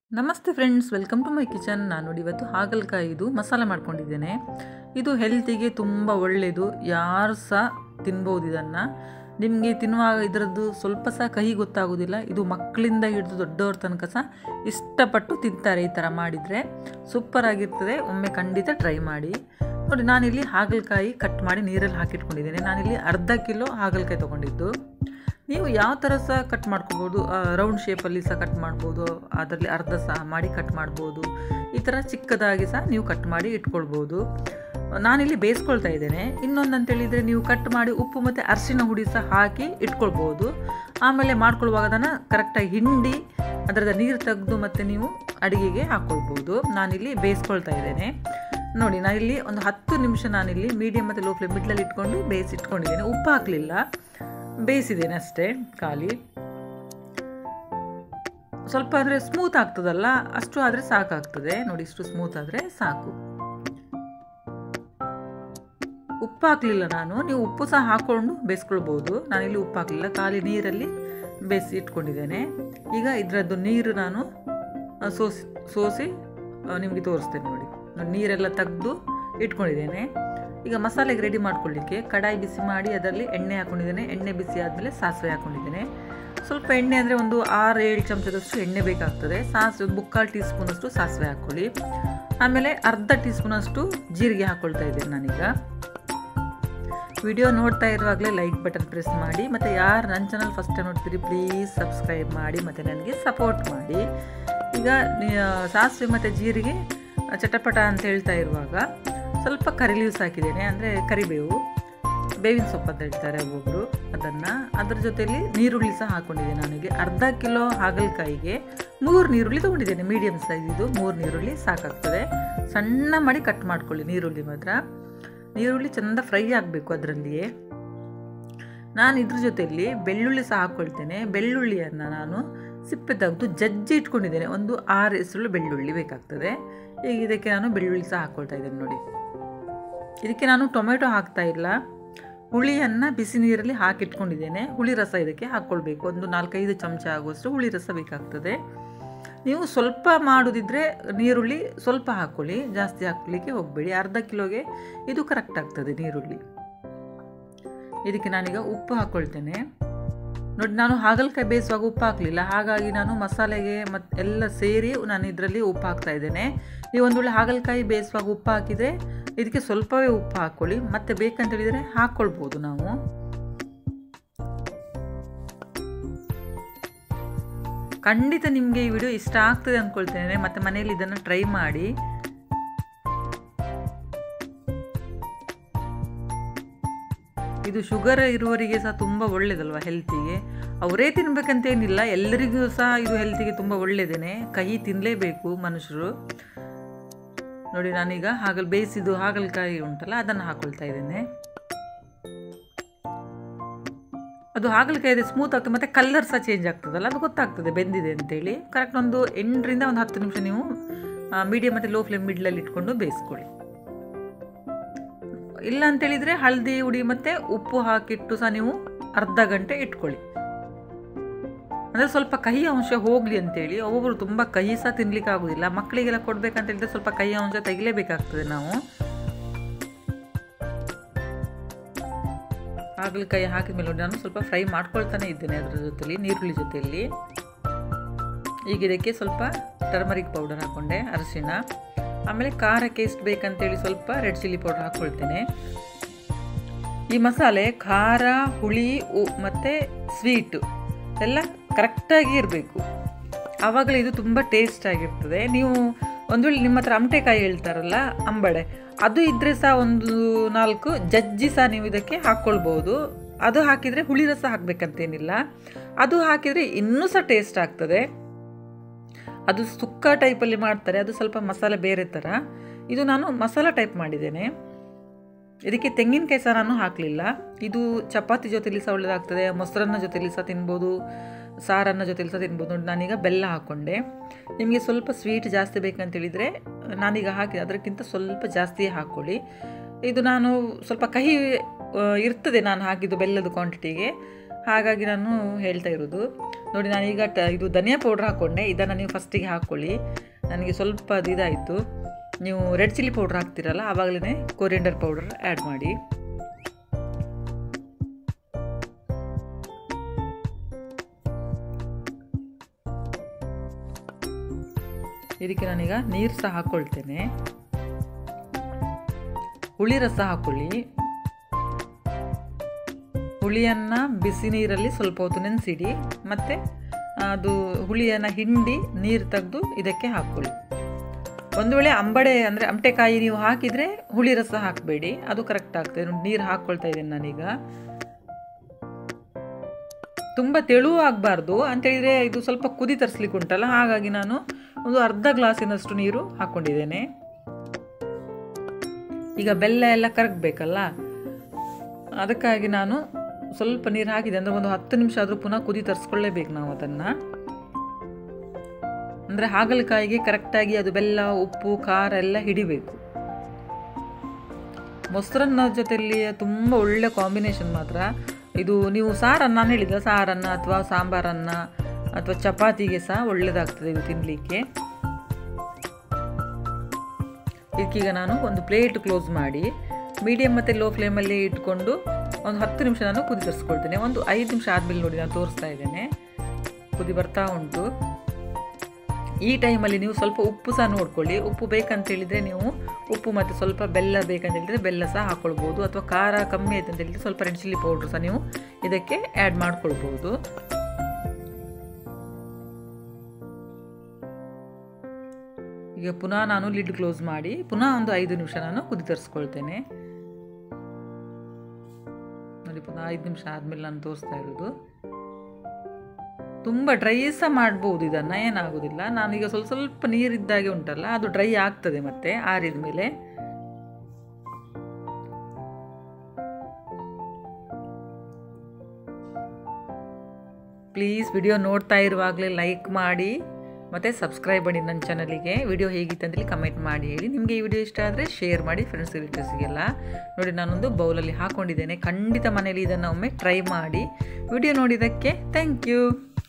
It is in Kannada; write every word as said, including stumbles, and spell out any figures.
ನಮಸ್ತೆ friends, welcome to my kitchen. ನಾನು ನೋಡಿ ಇವತ್ತು ಹಾಗಲಕಾಯಿದು ಮಸಾಲೆ ಮಾಡ್ಕೊಂಡಿದ್ದೇನೆ. ಇದು ಹೆಲ್ತಿಗೆ ತುಂಬ ಒಳ್ಳೆಯದು, ಯಾರು ಸಹ ತಿನ್ಬೋದು ಇದನ್ನು. ನಿಮಗೆ ತಿನ್ನುವಾಗ ಇದರದ್ದು ಸ್ವಲ್ಪ ಸಹ ಕಹಿ ಗೊತ್ತಾಗೋದಿಲ್ಲ. ಇದು ಮಕ್ಕಳಿಂದ ಹಿಡಿದು ದೊಡ್ಡವ್ರ ತನಕ ಸಹ ಇಷ್ಟಪಟ್ಟು ತಿಂತಾರೆ. ಈ ಥರ ಮಾಡಿದರೆ ಸೂಪರ್ ಆಗಿರ್ತದೆ. ಒಮ್ಮೆ ಖಂಡಿತ ಟ್ರೈ ಮಾಡಿ ನೋಡಿ. ನಾನಿಲ್ಲಿ ಹಾಗಲಕಾಯಿ ಕಟ್ ಮಾಡಿ ನೀರಲ್ಲಿ ಹಾಕಿಟ್ಕೊಂಡಿದ್ದೇನೆ. ನಾನಿಲ್ಲಿ ಅರ್ಧ ಕಿಲೋ ಹಾಗಲಕಾಯಿ ತೊಗೊಂಡಿದ್ದು. ನೀವು ಯಾವ ಥರ ಸಹ ಕಟ್ ಮಾಡ್ಕೋಬೋದು, ರೌಂಡ್ ಶೇಪಲ್ಲಿ ಸಹ ಕಟ್ ಮಾಡ್ಬೋದು, ಅದರಲ್ಲಿ ಅರ್ಧ ಸಹ ಮಾಡಿ ಕಟ್ ಮಾಡ್ಬೋದು. ಈ ಥರ ಚಿಕ್ಕದಾಗಿ ಸಹ ನೀವು ಕಟ್ ಮಾಡಿ ಇಟ್ಕೊಳ್ಬೋದು. ನಾನಿಲ್ಲಿ ಬೇಯಿಸ್ಕೊಳ್ತಾ ಇದ್ದೇನೆ. ಇನ್ನೊಂದು ಅಂತೇಳಿದರೆ, ನೀವು ಕಟ್ ಮಾಡಿ ಉಪ್ಪು ಮತ್ತು ಅರಿಶಿನ ಹುಡಿ ಸಹ ಹಾಕಿ ಇಟ್ಕೊಳ್ಬೋದು. ಆಮೇಲೆ ಮಾಡ್ಕೊಳ್ಳುವಾಗ ಅದನ್ನು ಕರೆಕ್ಟಾಗಿ ಹಿಂಡಿ ಅದರದ ನೀರು ತೆಗೆದು ಮತ್ತು ನೀವು ಅಡುಗೆಗೆ ಹಾಕ್ಕೊಳ್ಬೋದು. ನಾನಿಲ್ಲಿ ಬೇಯಿಸ್ಕೊಳ್ತಾ ಇದ್ದೇನೆ ನೋಡಿ. ನಾನಿಲ್ಲಿ ಒಂದು ಹತ್ತು ನಿಮಿಷ ನಾನಿಲ್ಲಿ ಮೀಡಿಯಮ್ ಮತ್ತು ಲೋ ಫ್ಲೇಮ್ ಮಿಡ್ಲಲ್ಲಿ ಇಟ್ಕೊಂಡು ಬೇಯಿಸಿಟ್ಕೊಂಡಿದ್ದೇನೆ. ಉಪ್ಪು ಹಾಕಲಿಲ್ಲ, ಬೇಯಿಸಿದ್ದೇನೆ ಅಷ್ಟೇ. ಖಾಲಿ ಸ್ವಲ್ಪ ಅಂದರೆ ಸ್ಮೂತ್ ಆಗ್ತದಲ್ಲ, ಅಷ್ಟು ಆದರೆ ಸಾಕಾಗ್ತದೆ ನೋಡಿ. ಇಷ್ಟು ಸ್ಮೂತ್ ಆದರೆ ಸಾಕು. ಉಪ್ಪು ಹಾಕಲಿಲ್ಲ ನಾನು. ನೀವು ಉಪ್ಪು ಸಹ ಹಾಕ್ಕೊಂಡು ಬೇಯಿಸ್ಕೊಳ್ಬೋದು. ನಾನಿಲ್ಲಿ ಉಪ್ಪು ಹಾಕಲಿಲ್ಲ, ಖಾಲಿ ನೀರಲ್ಲಿ ಬೇಯಿಸಿ ಇಟ್ಕೊಂಡಿದ್ದೇನೆ. ಈಗ ಇದರದ್ದು ನೀರು ನಾನು ಸೋಸಿ ಸೋಸಿ ನಿಮಗೆ ತೋರಿಸ್ತೇನೆ ನೋಡಿ. ನೀರೆಲ್ಲ ತೆಗೆದು ಇಟ್ಕೊಂಡಿದ್ದೇನೆ. ಈಗ ಮಸಾಲೆಗೆ ರೆಡಿ ಮಾಡ್ಕೊಳ್ಳಿಕ್ಕೆ ಕಡಾಯಿ ಬಿಸಿ ಮಾಡಿ ಅದರಲ್ಲಿ ಎಣ್ಣೆ ಹಾಕ್ಕೊಂಡಿದ್ದೇನೆ. ಎಣ್ಣೆ ಬಿಸಿ ಆದಮೇಲೆ ಸಾಸಿವೆ ಹಾಕ್ಕೊಂಡಿದ್ದೇನೆ. ಸ್ವಲ್ಪ ಎಣ್ಣೆ ಅಂದರೆ ಒಂದು ಆರು ಏಳು ಚಮಚದಷ್ಟು ಎಣ್ಣೆ ಬೇಕಾಗ್ತದೆ. ಸಾಸಿವೆ ಒಂದು ಮುಕ್ಕಾಲು ಟೀ ಸ್ಪೂನಷ್ಟು ಸಾಸಿವೆ ಹಾಕ್ಕೊಳ್ಳಿ. ಆಮೇಲೆ ಅರ್ಧ ಟೀ ಸ್ಪೂನಷ್ಟು ಜೀರಿಗೆ ಹಾಕ್ಕೊಳ್ತಾ ಇದ್ದೇನೆ ನಾನೀಗ. ವಿಡಿಯೋ ನೋಡ್ತಾ ಇರುವಾಗಲೇ ಲೈಕ್ ಬಟನ್ ಪ್ರೆಸ್ ಮಾಡಿ, ಮತ್ತು ಯಾರು ನನ್ನ ಚಾನಲ್ ಫಸ್ಟ್ ಟೈಮ್ ನೋಡ್ತೀರಿ ಪ್ಲೀಸ್ ಸಬ್ಸ್ಕ್ರೈಬ್ ಮಾಡಿ ಮತ್ತು ನನಗೆ ಸಪೋರ್ಟ್ ಮಾಡಿ. ಈಗ ಸಾಸಿವೆ ಮತ್ತು ಜೀರಿಗೆ ಚಟಪಟ ಅಂತ ಹೇಳ್ತಾ ಇರುವಾಗ ಸ್ವಲ್ಪ ಕರಿ ಲೀವ್ಸ್ ಹಾಕಿದ್ದೇನೆ, ಅಂದರೆ ಕರಿಬೇವು, ಬೇವಿನ ಸೊಪ್ಪು ಅಂತ ಹೇಳ್ತಾರೆ ಒಬ್ಬೊಬ್ಬರು, ಅದನ್ನು. ಅದರ ಜೊತೆಯಲ್ಲಿ ನೀರುಳ್ಳಿ ಸಹ ಹಾಕ್ಕೊಂಡಿದ್ದೇನೆ. ನಾನಿಗೆ ಅರ್ಧ ಕಿಲೋ ಹಾಗಲಕಾಯಿಗೆ ಮೂರು ನೀರುಳ್ಳಿ ತೊಗೊಂಡಿದ್ದೇನೆ. ಮೀಡಿಯಮ್ ಸೈಜಿದು ಮೂರು ನೀರುಳ್ಳಿ ಸಾಕಾಗ್ತದೆ. ಸಣ್ಣ ಮಾಡಿ ಕಟ್ ಮಾಡ್ಕೊಳ್ಳಿ ನೀರುಳ್ಳಿ ಮಾತ್ರ. ನೀರುಳ್ಳಿ ಚೆಂದ ಫ್ರೈ ಆಗಬೇಕು ಅದರಲ್ಲಿಯೇ. ನಾನು ಇದ್ರ ಜೊತೆಯಲ್ಲಿ ಬೆಳ್ಳುಳ್ಳಿ ಸಹ ಹಾಕ್ಕೊಳ್ತೇನೆ. ಬೆಳ್ಳುಳ್ಳಿಯನ್ನು ನಾನು ಸಿಪ್ಪೆ ತೆಗೆದು ಜಜ್ಜಿ ಇಟ್ಕೊಂಡಿದ್ದೇನೆ. ಒಂದು ಆರು ಎಸಳು ಬೆಳ್ಳುಳ್ಳಿ ಬೇಕಾಗ್ತದೆ. ಈಗ ಇದಕ್ಕೆ ನಾನು ಬೆಳ್ಳುಳ್ಳಿ ಸಹ ಹಾಕ್ಕೊಳ್ತಾ ಇದ್ದೇನೆ ನೋಡಿ. ಇದಕ್ಕೆ ನಾನು ಟೊಮೆಟೊ ಹಾಕ್ತಾ ಇಲ್ಲ, ಹುಳಿಯನ್ನು ಬಿಸಿ ನೀರಲ್ಲಿ ಹಾಕಿಟ್ಕೊಂಡಿದ್ದೇನೆ. ಹುಳಿ ರಸ ಇದಕ್ಕೆ ಹಾಕ್ಕೊಳ್ಬೇಕು. ಒಂದು ನಾಲ್ಕೈದು ಚಮಚ ಆಗುವಷ್ಟು ಹುಳಿ ರಸ ಬೇಕಾಗ್ತದೆ. ನೀವು ಸ್ವಲ್ಪ ಮಾಡೋದಿದ್ದರೆ ನೀರುಳ್ಳಿ ಸ್ವಲ್ಪ ಹಾಕ್ಕೊಳ್ಳಿ, ಜಾಸ್ತಿ ಹಾಕ್ಲಿಕ್ಕೆ ಹೋಗಬೇಡಿ. ಅರ್ಧ ಕಿಲೋಗೆ ಇದು ಕರೆಕ್ಟ್ ಆಗ್ತದೆ ನೀರುಳ್ಳಿ. ಇದಕ್ಕೆ ನಾನೀಗ ಉಪ್ಪು ಹಾಕ್ಕೊಳ್ತೇನೆ ನೋಡಿ. ನಾನು ಹಾಗಲಕಾಯಿ ಬೇಯಿಸುವಾಗ ಉಪ್ಪು ಹಾಕಲಿಲ್ಲ, ಹಾಗಾಗಿ ನಾನು ಮಸಾಲೆಗೆ ಮತ್ತು ಎಲ್ಲ ಸೇರಿ ನಾನು ಇದರಲ್ಲಿ ಉಪ್ಪು ಹಾಕ್ತಾ ಇದ್ದೇನೆ. ನೀವು ಒಂದು ವೇಳೆ ಹಾಗಲಕಾಯಿ ಬೇಯಿಸುವಾಗ ಉಪ್ಪು ಹಾಕಿದರೆ ಇದಕ್ಕೆ ಸ್ವಲ್ಪವೇ ಉಪ್ಪು ಹಾಕ್ಕೊಳ್ಳಿ, ಮತ್ತು ಬೇಕಂತೇಳಿದರೆ ಹಾಕ್ಕೊಳ್ಬೋದು ನಾವು. ಖಂಡಿತ ನಿಮಗೆ ಈ ವಿಡಿಯೋ ಇಷ್ಟ ಆಗ್ತದೆ ಅಂದ್ಕೊಳ್ತೇನೆ, ಮತ್ತು ಮನೆಯಲ್ಲಿ ಇದನ್ನು ಟ್ರೈ ಮಾಡಿ. ಇದು ಶುಗರ್ ಇರುವವರಿಗೆ ಸಹ ತುಂಬ ಒಳ್ಳೆಯದಲ್ವ ಹೆಲ್ತಿಗೆ. ಅವರೇ ತಿನ್ಬೇಕಂತೇನಿಲ್ಲ, ಎಲ್ಲರಿಗೂ ಸಹ ಇದು ಹೆಲ್ತಿಗೆ ತುಂಬ ಒಳ್ಳೆಯದೇನೆ. ಕಹಿ ತಿನ್ನಲೇಬೇಕು ಮನುಷ್ಯರು ನೋಡಿ. ನಾನೀಗ ಹಾಗಲ್ ಬೇಯಿಸಿದ್ದು ಹಾಗಲಕಾಯಿ ಉಂಟಲ್ಲ, ಅದನ್ನು ಹಾಕ್ಕೊಳ್ತಾ ಇದ್ದೇನೆ. ಅದು ಹಾಗಲಕಾಯಿ ಸ್ಮೂತ್ ಆಗ್ತದೆ, ಮತ್ತು ಕಲರ್ ಸಹ ಚೇಂಜ್ ಆಗ್ತದಲ್ಲ, ಅದು ಗೊತ್ತಾಗ್ತದೆ ಬೆಂದಿದೆ ಅಂತೇಳಿ. ಕರೆಕ್ಟ್ ಒಂದು ಎಂಟರಿಂದ ಒಂದು ಹತ್ತು ನಿಮಿಷ ನೀವು ಮೀಡಿಯಮ್ ಮತ್ತು ಲೋ ಫ್ಲೇಮ್ ಮಿಡ್ಲಲ್ಲಿ ಇಟ್ಕೊಂಡು ಬೇಯಿಸ್ಕೊಳ್ಳಿ. ಇಲ್ಲ ಅಂತೇಳಿದರೆ ಹಳದಿ ಹುಡಿ ಮತ್ತು ಉಪ್ಪು ಹಾಕಿಟ್ಟು ಸಹ ನೀವು ಅರ್ಧ ಗಂಟೆ ಇಟ್ಕೊಳ್ಳಿ. ಅಂದರೆ ಸ್ವಲ್ಪ ಕಹಿ ಅಂಶ ಹೋಗಲಿ ಅಂತೇಳಿ. ಒಬ್ಬೊಬ್ಬರು ತುಂಬ ಕಹಿ ಸಹ ತಿನ್ಲಿಕ್ಕೆ ಆಗೋದಿಲ್ಲ. ಮಕ್ಕಳಿಗೆಲ್ಲ ಕೊಡಬೇಕಂತ ಹೇಳಿದ್ರೆ ಸ್ವಲ್ಪ ಕಹಿ ಅಂಶ ತೆಗಿಲೇಬೇಕಾಗ್ತದೆ ನಾವು. ಹಾಗಲಕಾಯಿ ಹಾಕಿದ ಮೇಲೆ ನಾನು ಸ್ವಲ್ಪ ಫ್ರೈ ಮಾಡ್ಕೊಳ್ತಾನೆ ಇದ್ದೇನೆ ಅದರ ಜೊತೆಲಿ, ನೀರುಳ್ಳಿ ಜೊತೆಯಲ್ಲಿ. ಈಗ ಇದಕ್ಕೆ ಸ್ವಲ್ಪ ಟರ್ಮರಿಕ್ ಪೌಡರ್ ಹಾಕ್ಕೊಂಡೆ, ಅರಿಶಿನ, ಆಮೇಲೆ ಖಾರಕ್ಕೆ ಎಷ್ಟು ಬೇಕಂತೇಳಿ ಸ್ವಲ್ಪ ರೆಡ್ ಚಿಲ್ಲಿ ಪೌಡರ್ ಹಾಕ್ಕೊಳ್ತೇನೆ. ಈ ಮಸಾಲೆ ಖಾರ, ಹುಳಿ ಮತ್ತು ಸ್ವೀಟು ಎಲ್ಲ ಕರೆಕ್ಟಾಗಿ ಇರಬೇಕು, ಆವಾಗಲೇ ಇದು ತುಂಬ ಟೇಸ್ಟ್ ಆಗಿರ್ತದೆ. ನೀವು ಒಂದು ವೇಳೆ ನಿಮ್ಮ ಹತ್ರ ಅಮಟೆಕಾಯಿ ಹೇಳ್ತಾರಲ್ಲ, ಅಂಬಡೆ, ಅದು ಇದ್ದರೆ ಸಹ ಒಂದು ನಾಲ್ಕು ಜಜ್ಜಿ ಸಹ ನೀವು ಇದಕ್ಕೆ ಹಾಕ್ಕೊಳ್ಬೋದು. ಅದು ಹಾಕಿದರೆ ಹುಳಿ ರಸ ಹಾಕಬೇಕಂತೇನಿಲ್ಲ, ಅದು ಹಾಕಿದರೆ ಇನ್ನೂ ಸಹ ಟೇಸ್ಟ್ ಆಗ್ತದೆ. ಅದು ಸುಕ್ಕ ಟೈಪಲ್ಲಿ ಮಾಡ್ತಾರೆ, ಅದು ಸ್ವಲ್ಪ ಮಸಾಲೆ ಬೇರೆ ಥರ. ಇದು ನಾನು ಮಸಾಲ ಟೈಪ್ ಮಾಡಿದ್ದೇನೆ. ಇದಕ್ಕೆ ತೆಂಗಿನಕಾಯಿ ಸಹ ನಾನು ಹಾಕಲಿಲ್ಲ. ಇದು ಚಪಾತಿ ಜೊತೆಲಿ ಸಹ ಒಳ್ಳೆಯದಾಗ್ತದೆ, ಮೊಸರನ್ನ ಜೊತೆಲಿ ಸಹ ತಿನ್ಬೋದು, ಸಾರನ್ನ ಜೊತೆಲಿ ಸಹ ತಿನ್ಬೋದು ನೋಡಿ. ನಾನೀಗ ಬೆಲ್ಲ ಹಾಕ್ಕೊಂಡೆ. ನಿಮಗೆ ಸ್ವಲ್ಪ ಸ್ವೀಟ್ ಜಾಸ್ತಿ ಬೇಕಂತೇಳಿದರೆ ನಾನೀಗ ಹಾಕಿ ಅದಕ್ಕಿಂತ ಸ್ವಲ್ಪ ಜಾಸ್ತಿ ಹಾಕ್ಕೊಳ್ಳಿ. ಇದು ನಾನು ಸ್ವಲ್ಪ ಕಹಿ ಇರ್ತದೆ ನಾನು ಹಾಕಿದ್ದು ಬೆಲ್ಲದ ಕ್ವಾಂಟಿಟಿಗೆ, ಹಾಗಾಗಿ ನಾನು ಹೇಳ್ತಾ ಇರೋದು. ನೋಡಿ ನಾನೀಗ ಟ ಇದು ಧನಿಯಾ ಪೌಡ್ರ್ ಹಾಕ್ಕೊಂಡೆ, ಇದನ್ನು ನೀವು ಫಸ್ಟಿಗೆ ಹಾಕ್ಕೊಳ್ಳಿ. ನನಗೆ ಸ್ವಲ್ಪ ಅದು ಇದಾಯಿತು. ನೀವು ರೆಡ್ ಚಿಲ್ಲಿ ಪೌಡ್ರ್ ಹಾಕ್ತಿರಲ್ಲ ಆವಾಗಲೇ ಕೊರಿಯಂಡರ್ ಪೌಡರ್ ಆ್ಯಡ್ ಮಾಡಿ. ಇದಕ್ಕೆ ನಾನೀಗ ನೀರು ಸಹ ಹಾಕ್ಕೊಳ್ತೇನೆ. ಹುಳಿ ರಸ ಹಾಕ್ಕೊಳ್ಳಿ. ಹುಳಿಯನ್ನು ಬಿಸಿ ನೀರಲ್ಲಿ ಸ್ವಲ್ಪ ಹೊತ್ತು ನೆನೆಸಿಡಿ, ಮತ್ತು ಅದು ಹುಳಿಯನ್ನು ಹಿಂಡಿ ನೀರು ತೆಗೆದು ಇದಕ್ಕೆ ಹಾಕ್ಕೊಳ್ಳಿ. ಒಂದು ವೇಳೆ ಅಂಬಡೆ ಅಂದರೆ ಅಮಟೆಕಾಯಿ ನೀವು ಹಾಕಿದರೆ ಹುಳಿ ರಸ ಹಾಕಬೇಡಿ, ಅದು ಕರೆಕ್ಟ್ ಆಗ್ತದೆ. ನೀರು ಹಾಕ್ಕೊಳ್ತಾ ಇದ್ದೇನೆ ನಾನೀಗ. ತುಂಬ ತೆಳುವು ಆಗಬಾರ್ದು ಅಂತೇಳಿದರೆ ಇದು ಸ್ವಲ್ಪ ಕುದಿ ತರಿಸ್ಲಿಕ್ಕೆ ಉಂಟಲ್ಲ, ಹಾಗಾಗಿ ನಾನು ಒಂದು ಅರ್ಧ ಗ್ಲಾಸಿನಷ್ಟು ನೀರು ಹಾಕ್ಕೊಂಡಿದ್ದೇನೆ. ಈಗ ಬೆಲ್ಲ ಎಲ್ಲ ಕರಗಬೇಕಲ್ಲ, ಅದಕ್ಕಾಗಿ ನಾನು ಸ್ವಲ್ಪ ನೀರು ಹಾಕಿದೆ. ಅಂದರೆ ಒಂದು ಹತ್ತು ನಿಮಿಷ ಆದರೂ ಪುನಃ ಕುದಿ ತರಿಸ್ಕೊಳ್ಳೇಬೇಕು ನಾವು ಅದನ್ನು. ಅಂದರೆ ಹಾಗಲಕಾಯಿಗೆ ಕರೆಕ್ಟಾಗಿ ಅದು ಬೆಲ್ಲ, ಉಪ್ಪು, ಖಾರ ಎಲ್ಲ ಹಿಡಿಬೇಕು. ಮೊಸರನ್ನ ಜೊತೆಯಲ್ಲಿ ತುಂಬ ಒಳ್ಳೆ ಕಾಂಬಿನೇಷನ್ ಮಾತ್ರ ಇದು. ನೀವು ಸಾರನ್ನು ನಾನು ಹೇಳಿದ ಸಾರನ್ನು ಅಥವಾ ಸಾಂಬಾರನ್ನು ಅಥವಾ ಚಪಾತಿಗೆ ಸಹ ಒಳ್ಳೆಯದಾಗ್ತದೆ ಇದು ತಿನ್ನಲಿಕ್ಕೆ. ಇದಕ್ಕೀಗ ನಾನು ಒಂದು ಪ್ಲೇಟ್ ಕ್ಲೋಸ್ ಮಾಡಿ ಮೀಡಿಯಮ್ ಮತ್ತು ಲೋ ಫ್ಲೇಮಲ್ಲಿ ಇಟ್ಕೊಂಡು ಒಂದು ಹತ್ತು ನಿಮಿಷ ನಾನು ಕುದಿ ತರಿಸ್ಕೊಳ್ತೇನೆ. ಒಂದು ಐದು ನಿಮಿಷ ಆದಮೇಲೆ ನೋಡಿ ನಾನು ತೋರಿಸ್ತಾ ಇದ್ದೇನೆ, ಕುದಿ ಬರ್ತಾ ಉಂಟು. ಈ ಟೈಮಲ್ಲಿ ನೀವು ಸ್ವಲ್ಪ ಉಪ್ಪು ಸಹ ನೋಡ್ಕೊಳ್ಳಿ. ಉಪ್ಪು ಬೇಕಂತೇಳಿದರೆ ನೀವು ಉಪ್ಪು ಮತ್ತು ಸ್ವಲ್ಪ ಬೆಲ್ಲ ಬೇಕಂತೇಳಿದರೆ ಬೆಲ್ಲ ಸಹ ಹಾಕ್ಕೊಳ್ಬೋದು, ಅಥವಾ ಖಾರ ಕಮ್ಮಿ ಆಯ್ತು ಅಂತ ಹೇಳಿದರೆ ಸ್ವಲ್ಪ ರೆಡ್ ಚಿಲ್ಲಿ ಪೌಡ್ರ್ ಸಹ ನೀವು ಇದಕ್ಕೆ ಆ್ಯಡ್ ಮಾಡ್ಕೊಳ್ಬೋದು. ಈಗ ಪುನಃ ನಾನು ಲಿಡ್ ಕ್ಲೋಸ್ ಮಾಡಿ ಪುನಃ ಒಂದು ಐದು ನಿಮಿಷ ನಾನು ಕುದಿ ತರಿಸ್ಕೊಳ್ತೇನೆ. ನೋಡಿ ಪುನಃ ಐದು ನಿಮಿಷ ಆದಮೇಲೆ ನಾನು ತೋರಿಸ್ತಾ ಇರೋದು. ತುಂಬ ಡ್ರೈ ಸಹ ಮಾಡ್ಬೋದು ಇದನ್ನು, ಏನಾಗೋದಿಲ್ಲ. ನಾನೀಗ ಸ್ವಲ್ಪ ಸ್ವಲ್ಪ ನೀರಿದ್ದಾಗೆ ಉಂಟಲ್ಲ, ಅದು ಡ್ರೈ ಆಗ್ತದೆ ಮತ್ತೆ ಆರಿದ ಮೇಲೆ. ಪ್ಲೀಸ್ ವಿಡಿಯೋ ನೋಡ್ತಾ ಇರುವಾಗಲೇ ಲೈಕ್ ಮಾಡಿ ಮತ್ತು ಸಬ್ಸ್ಕ್ರೈಬ್ ಮಾಡಿ ನನ್ನ ಚಾನಲಿಗೆ. ವಿಡಿಯೋ ಹೇಗಿತ್ತು ಅಂತೇಳಿ ಕಮೆಂಟ್ ಮಾಡಿ ಹೇಳಿ. ನಿಮಗೆ ಈ ವಿಡಿಯೋ ಇಷ್ಟ ಆದರೆ ಶೇರ್ ಮಾಡಿ ಫ್ರೆಂಡ್ಸ್ ರಿಲೇಟಿವ್ಸ್ಗೆಲ್ಲ. ನೋಡಿ ನಾನೊಂದು ಬೌಲಲ್ಲಿ ಹಾಕ್ಕೊಂಡಿದ್ದೇನೆ. ಖಂಡಿತ ಮನೇಲಿ ಇದನ್ನು ಒಮ್ಮೆ ಟ್ರೈ ಮಾಡಿ. ವಿಡಿಯೋ ನೋಡಿದ್ದಕ್ಕೆ ಥ್ಯಾಂಕ್ ಯು.